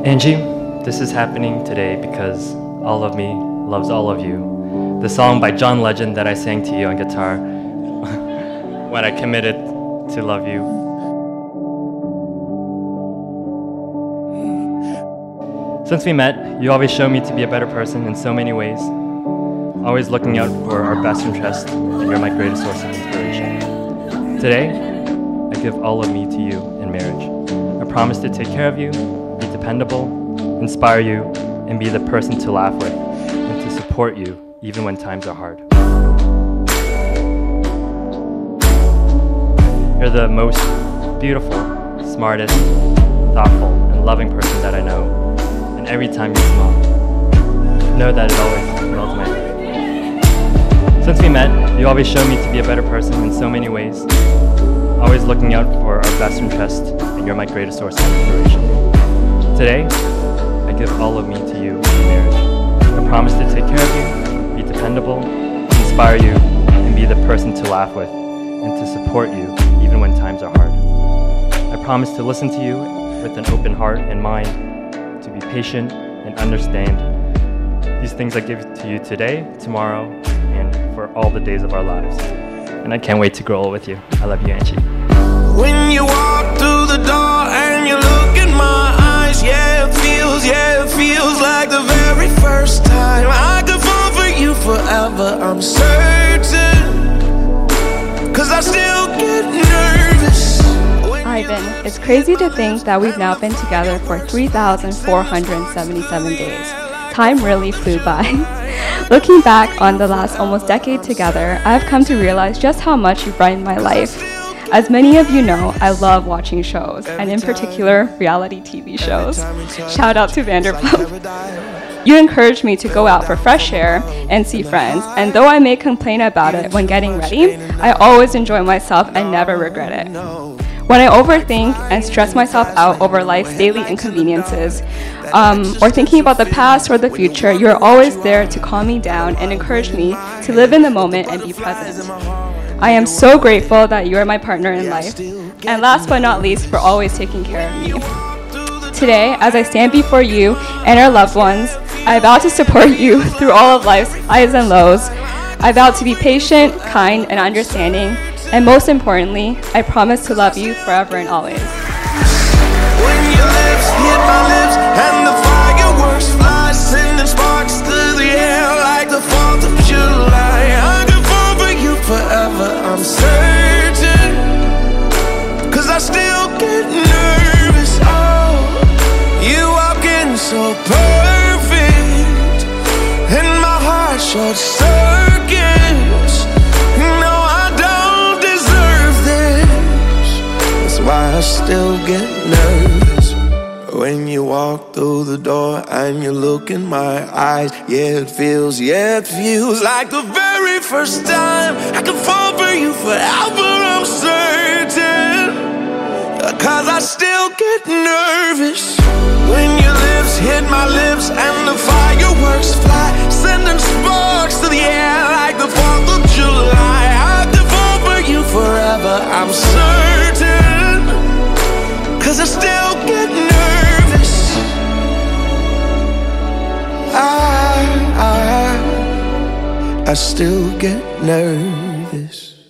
Anqi, this is happening today because all of me loves all of you. The song by John Legend that I sang to you on guitar when I committed to love you. Since we met, you always show me to be a better person in so many ways, always looking out for our best interest, and you're my greatest source of inspiration. Today, I give all of me to you in marriage. I promise to take care of you, be dependable, inspire you, and be the person to laugh with, and to support you even when times are hard. You're the most beautiful, smartest, thoughtful, and loving person that I know, and every time you smile, know that it always melts my heart. Since we met, you always show me to be a better person in so many ways, always looking out for our best interest, and you're my greatest source of inspiration. Today, I give all of me to you in marriage. I promise to take care of you, be dependable, inspire you, and be the person to laugh with, and to support you even when times are hard. I promise to listen to you with an open heart and mind, to be patient and understand these things I give to you today, tomorrow, and for all the days of our lives. And I can't wait to grow old with you. I love you, Anqi. When you walk through the door and you look in my eyes, yeah, it feels like the very first time. I could fall for you forever, I'm certain, 'cause I still get nervous. Ivan, it's crazy to think that we've now been together for 3,477 days. Time really flew by. Looking back on the last almost decade together, I've come to realize just how much you brightened my life. As many of you know, I love watching shows, and in particular, reality TV shows. Shout out to Vanderpump. You encouraged me to go out for fresh air and see friends, and though I may complain about it when getting ready, I always enjoy myself and never regret it. When I overthink and stress myself out over life's daily inconveniences, or thinking about the past or the future, you're always there to calm me down and encourage me to live in the moment and be present. I am so grateful that you are my partner in life, and last but not least, for always taking care of me. Today, as I stand before you and our loved ones, I vow to support you through all of life's highs and lows. I vow to be patient, kind, and understanding, and most importantly, I promise to love you forever and always. When your lips hit my lips and the fireworks fly, sending sparks through the air like the 4th of July. I could fall for you forever, I'm certain, 'cause I still get nervous. Oh, you walking so perfect, and my heart short circuits. No, I don't deserve this. That's why I still get nervous. When you walk through the door and you look in my eyes, yeah, it feels like the very first time. I could fall for you forever, I'm certain, 'cause I still get nervous. When your lips hit my lips and the fireworks fly, sending sparks to the air like the 4th of July. I could fall for you forever, I'm certain, 'cause I still get nervous. I still get nervous.